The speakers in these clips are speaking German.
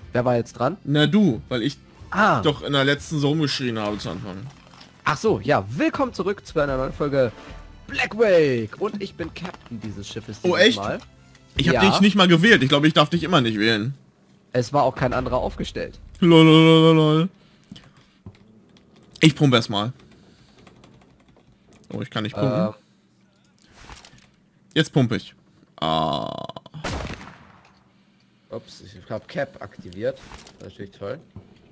Wer war jetzt dran? Na du, weil ich Ah. doch in der letzten so rumgeschrien habe zu Anfang. Ach so, ja. Willkommen zurück zu einer neuen Folge Black Wake. Und ich bin Captain dieses Schiffes Oh, dieses echt? Mal. Ich habe Ja. dich nicht mal gewählt. Ich glaube, ich darf dich immer nicht wählen. Es war auch kein anderer aufgestellt. Lololololol. Ich pumpe erstmal. Oh, ich kann nicht pumpen. Jetzt pumpe ich. Ah. Ups, ich habe Cap aktiviert. Das ist natürlich toll.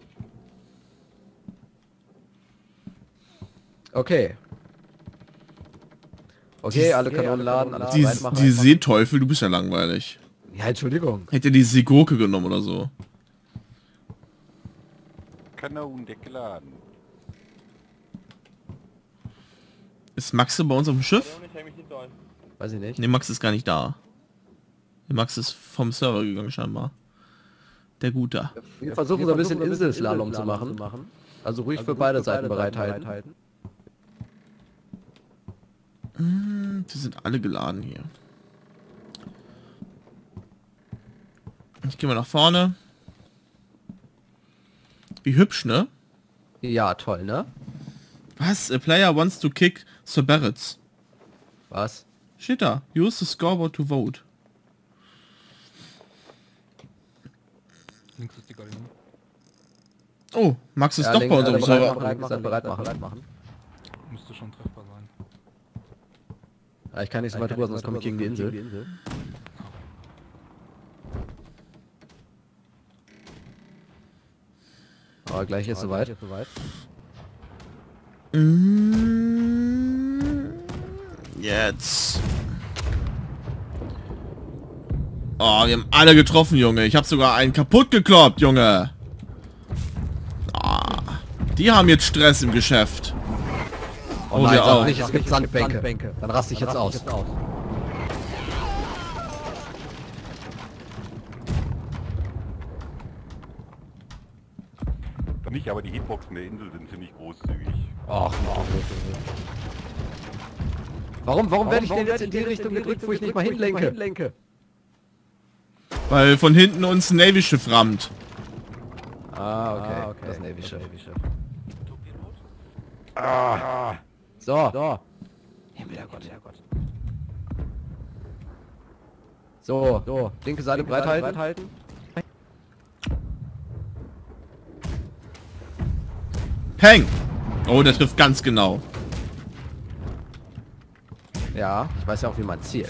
Okay. Okay, alle Kanonen laden, alles Die reinmachen. Seeteufel, du bist ja langweilig. Ja, Entschuldigung. Hätte die Seegurke genommen oder so. Kanonendeck geladen. Ist Maxe bei uns auf dem Schiff? Weiß ich nicht. Ne, Max ist gar nicht da. Max ist vom Server gegangen scheinbar. Der Gute. Wir versuchen so ein bisschen Inselslalom zu machen. Also ruhig für beide Seiten bereithalten. Die sind alle geladen hier. Ich gehe mal nach vorne. Wie hübsch, ne? Ja, toll, ne? Was? A player wants to kick Sir Barretts. Was? Steht da. Use the scoreboard to vote. Links ist die Gardine. Oh, Max ist Ja, doch Link, bei unserem Server. bereit machen. Müsste schon treffbar sein. Ja, ich kann nicht so weit rüber, sonst komme ich gegen die Insel. Aber gleich ist soweit. Jetzt. Oh, wir haben alle getroffen, Junge. Ich habe sogar einen kaputt gekloppt, Junge. Ah, die haben jetzt Stress im Geschäft. Oh nein, wir sag auch. nicht, es gibt Sandbänke. Dann raste ich jetzt aus. Nicht, aber die Hitboxen der Insel sind ziemlich großzügig. Ach, warum werde ich denn jetzt in die Richtung gedrückt, wo ich nicht mal hinlenke? Weil von hinten uns ein Navy-Schiff rammt. Ah, okay. Das Navy-Schiff. So. Himmel, Gott. So, linke Seite breithalten. Peng! Oh, der trifft ganz genau. Ja, ich weiß ja auch, wie man zielt.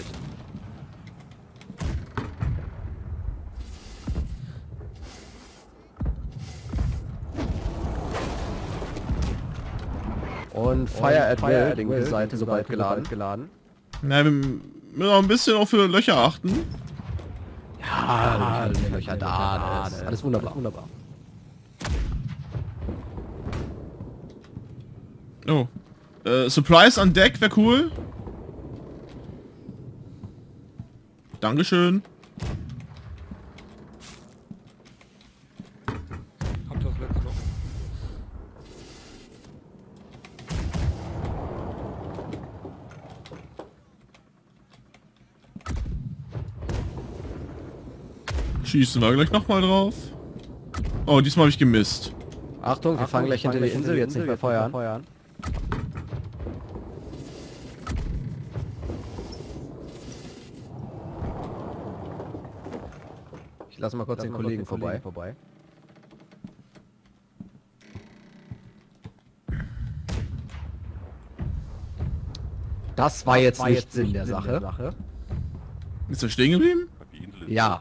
Und Fire at Will, linke Seite, sobald geladen. Na, wir müssen auch ein bisschen auf für Löcher achten. Ja, Löcher da, alles wunderbar. Oh. Surprise an Deck wäre cool. Dankeschön. Habt ihr das letzte Loch? Schießen wir gleich nochmal drauf. Oh, diesmal habe ich gemisst. Achtung, wir fangen gleich hinter die Insel, jetzt nicht mehr feuern. Ich lasse mal kurz den Kollegen vorbei. Das war jetzt nicht Sinn der Sache. Ist er stehen geblieben? Die Insel ist Ja.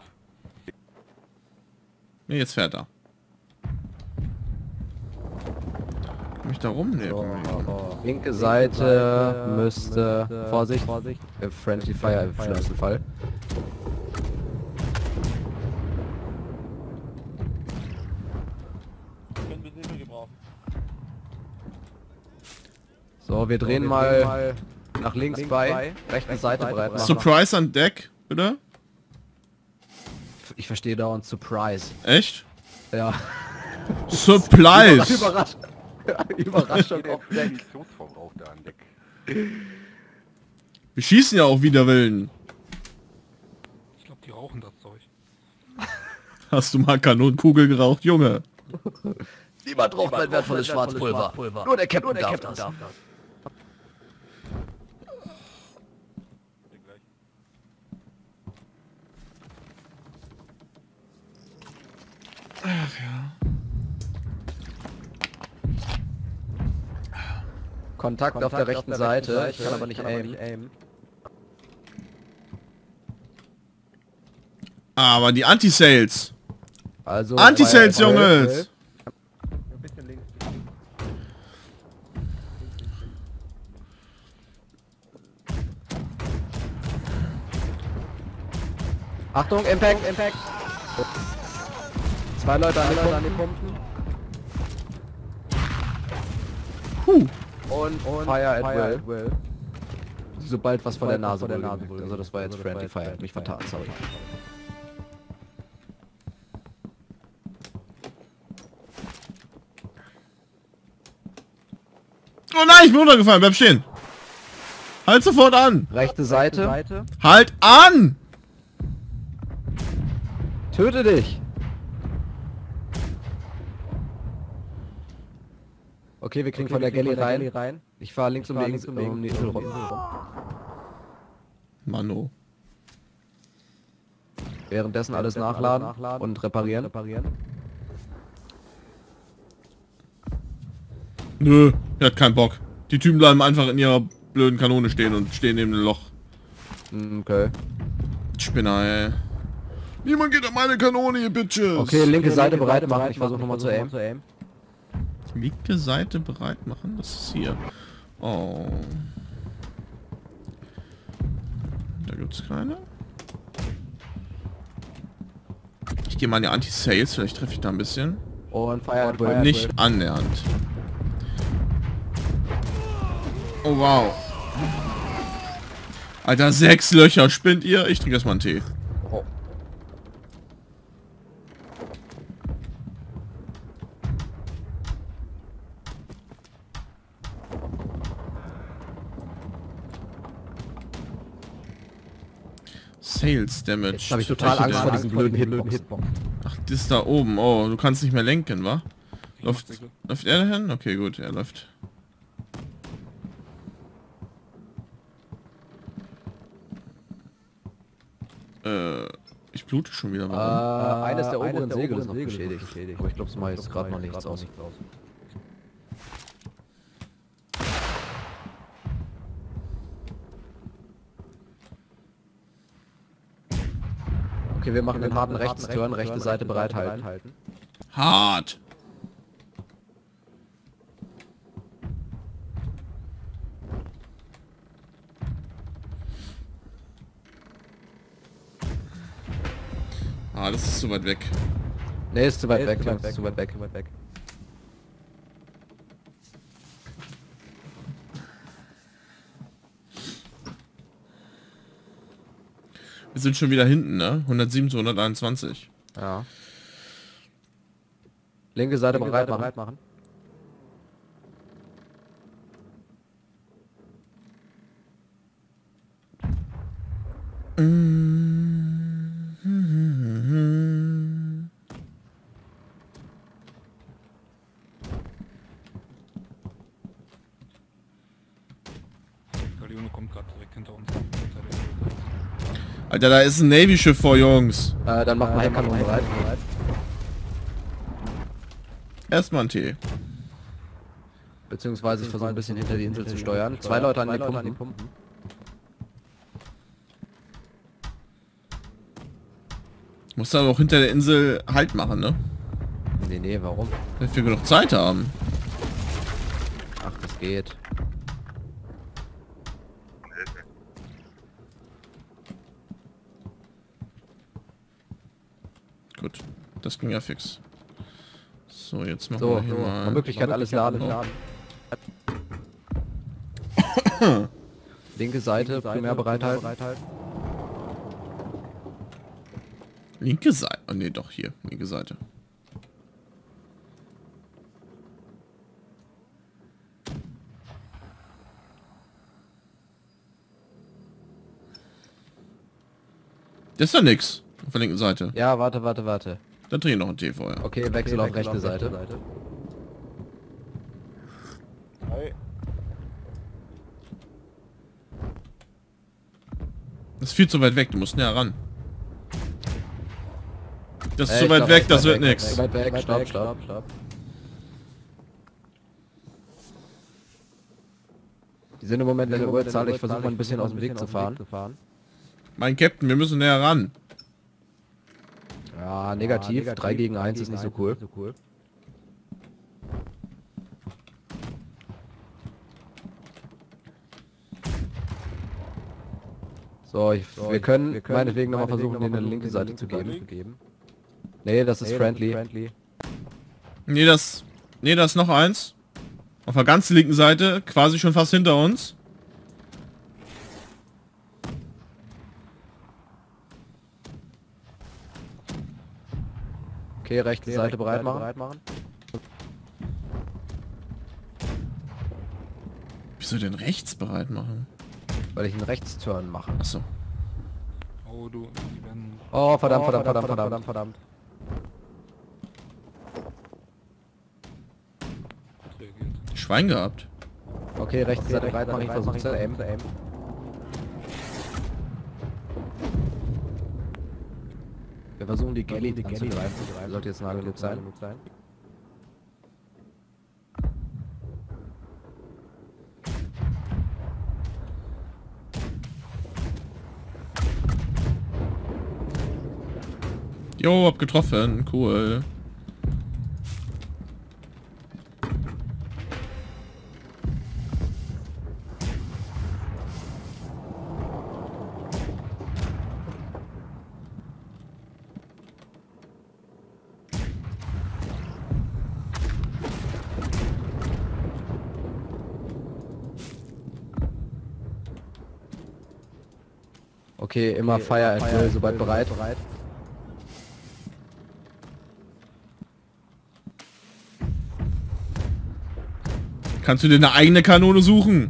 Ne, jetzt fährt er. Kann mich da rumnehmen. Linke Seite müsste... Vorsicht. Friendly Fire im schlimmsten Fall. So, wir drehen mal nach links bei, rechte Seite bereit machen. Surprise an Deck, bitte? Ich verstehe dauernd Surprise. Echt? Ja. Supplies! Überraschung auf Deck. Munitionsverbrauch da an Deck. Wir schießen ja auch wieder Willen. Ich glaube, die rauchen das Zeug. Hast du mal Kanonenkugel geraucht, Junge? Niemand braucht mein wertvolles Schwarzpulver. Nur der Captain darf das. Kontakt auf der rechten Seite. Ich kann aber nicht aimen. Aber die Anti-Sales. Also Anti-Sales, Jungs! Ein bisschen links. Achtung, Impact! Zwei Leute an den Pumpen. Und Fire at will. Sobald was vor der Nase wurde. Also das war jetzt Friendly Fire. Mich vertan, sorry. Oh nein, ich bin runtergefallen, bleib stehen. Halt sofort an. Rechte Seite. Halt an! Töte dich! Okay, wir kriegen von der Galley rein. Ich fahre links um die Insel rum. Mano. Währenddessen alles nachladen und reparieren. Nö, er hat keinen Bock. Die Typen bleiben einfach in ihrer blöden Kanone stehen und stehen neben dem Loch. Okay. Spinner, ey. Niemand geht an meine Kanone, ihr Bitches. Okay, linke Seite bereit machen. Ich versuche nochmal zu aimen. Linke Seite bereit machen? Das ist hier. Oh. Da gibt's keine. Ich gehe mal in die Anti-Sales, vielleicht treffe ich da ein bisschen. Und Fire at will. Nicht annähernd. Oh wow. Alter, 6 Löcher, spinnt ihr? Ich trinke erstmal einen Tee. Oh. Sales Damage. Jetzt habe ich total Angst vor diesen blöden Hitbox. Ach, das da oben. Oh, du kannst nicht mehr lenken, wa? Läuft er dahin? Okay, gut, er läuft. Ich blute schon wieder. Warum? Eines der oberen Segel ist noch beschädigt. Aber ich glaube, es macht jetzt gerade noch nichts aus. Okay, wir machen den harten Rechtsturn, rechte Seite bereithalten. Hart! Ah, das ist zu weit weg. Ne, ist zu weit weg, zu weit weg. Wir sind schon wieder hinten, ne? 107 zu 121. Ja. Linke Seite bereit machen. Galeone kommt gerade direkt hinter uns. Alter, da ist ein Navy-Schiff vor, Jungs. Dann machen wir Heckkanone bereit. Erstmal ein Tee. Beziehungsweise ich versuche ein bisschen hinter die Insel zu steuern. Zwei Leute an den Pumpen. Muss aber auch hinter der Insel Halt machen, ne? Nee, warum? Dass wir genug Zeit haben. Ach, das geht. Gut, das ging ja fix. So, jetzt machen So, wir hier mal... Möglichkeit alles laden. Linke Seite, primär bereithalten. Linke Seite. Oh ne, doch hier. Linke Seite. Das ist doch nix. Auf der linken Seite. Ja, warte. Dann trinke ich noch einen Tee vorher. Okay, Wechsel auf rechte Seite. Hi. Das ist viel zu weit weg, du musst näher ran. Das ist Ey, zu ich weit glaub, weg, das wird nix. Zu weit weg, stopp. Die sind im Moment in der Überzahl, ich versuche mal ein bisschen aus dem Weg zu fahren. Mein Captain, wir müssen näher ran. Ja, negativ. 3 gegen 1 ist nicht so cool. So, wir können meinetwegen nochmal versuchen, denen eine linke Seite zu geben. Nee, das ist friendly. Nee, das ist noch eins. Auf der ganz linken Seite, quasi schon fast hinter uns. Okay, rechte Seite bereit machen. Wieso denn rechts bereit machen? Weil ich einen Rechtsturn mache. Achso. Oh, du, die werden... Oh, verdammt. reagiert. Schwein gehabt. Okay, rechte Seite bereit machen, ich versuche zu aimen. Wir versuchen die Galley anzugreifen. Sollte jetzt nah genug sein. Jo, hab getroffen. Cool. Okay, immer Fire and Will, sobald bereit. Kannst du dir eine eigene Kanone suchen?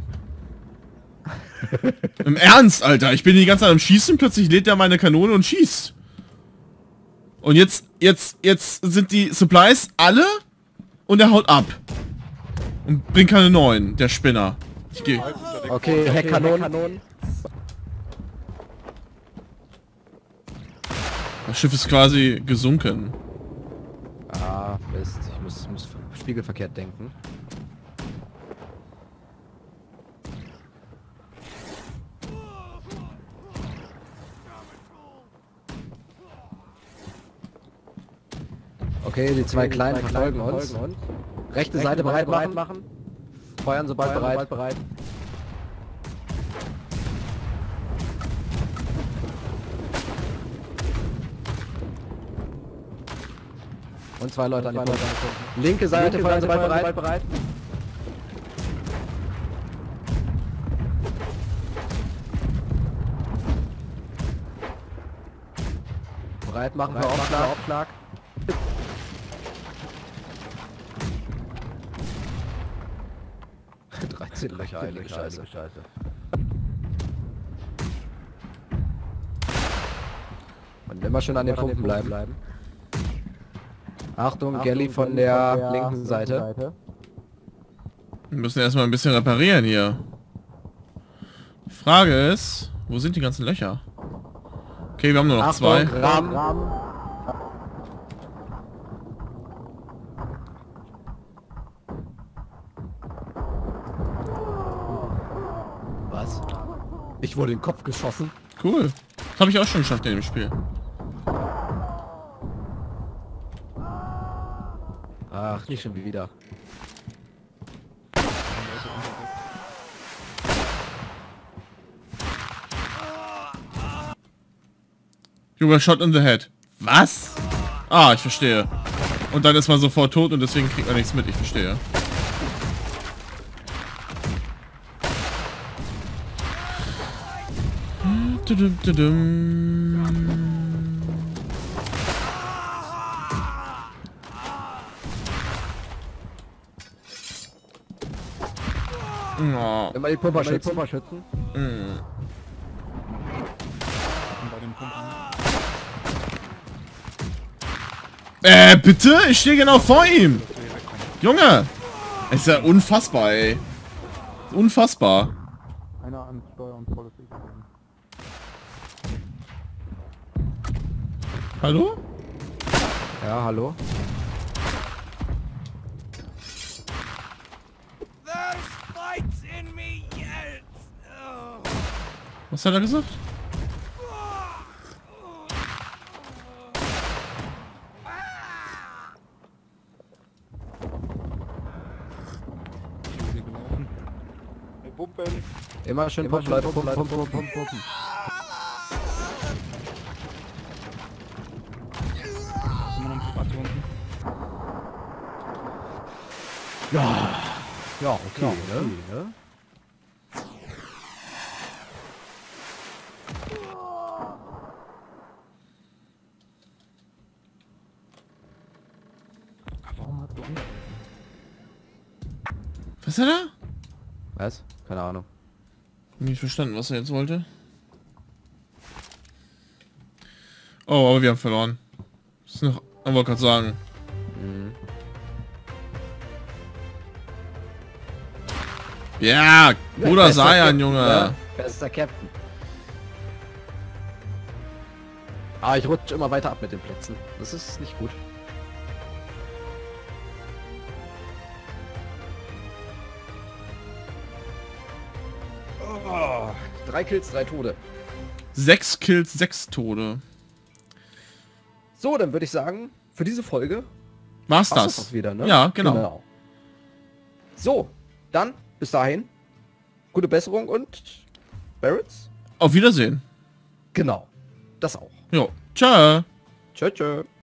Im Ernst, Alter. Ich bin die ganze Zeit am Schießen, plötzlich lädt er meine Kanone und schießt. Und jetzt sind die Supplies alle und er haut ab. Und bringt keine neuen, der Spinner. Ich geh. Okay, Heckkanonen. Das Schiff ist quasi gesunken. Ah, Mist. Ich muss spiegelverkehrt denken. Okay, die zwei Kleinen verfolgen uns. Rechte Seite bereit machen. Feuern sobald bereit. Und 2 Leute an die Punkte. Linke Seite feuern sobald bereit. Bereit machen für Aufschlag. Löcher, heilige Scheiße. Und immer schön an den Punkten bleiben. Achtung, Galley von der linken Seite. Wir müssen erstmal ein bisschen reparieren hier. Die Frage ist, wo sind die ganzen Löcher? Okay, wir haben nur noch Achtung, 2. Rahmen. Was? Ich wurde in den Kopf geschossen. Cool. Das habe ich auch schon geschafft in dem Spiel. Ach, nicht schon wieder. You were shot in the head. Was? Ah, ich verstehe. Und dann ist man sofort tot und deswegen kriegt man nichts mit. Ich verstehe. Oh. Immer die Pumperschützen. Bei den Pumpen. Bitte? Ich stehe genau vor ihm. Junge. Ist ja unfassbar, ey. Unfassbar. Einer an Steuer und volles X. Hallo? Ja, hallo? Was hat er gesagt? Hier gelaufen. Wir pumpen. Immer schön pumpen, Leute, pumpen. Immer noch ein Privat hier unten. Ja, okay, ne? Warum hast du Angst? Was hat er? Was? Keine Ahnung. Nicht verstanden, was er jetzt wollte. Oh, aber wir haben verloren. Ist noch, wollte gerade sagen. Ja, Bruder bester Sayan, Captain, Junge. ne? Bester Captain. Ah, ich rutsche immer weiter ab mit den Plätzen. Das ist nicht gut. Oh, 3 Kills, 3 Tode. 6 Kills, 6 Tode. So, dann würde ich sagen, für diese Folge War's war's das? auch wieder, ne? Ja, genau. So, dann bis dahin. Gute Besserung und Barretts? Auf Wiedersehen. Genau. Das auch. Jo. Ciao. Tschö, tschö.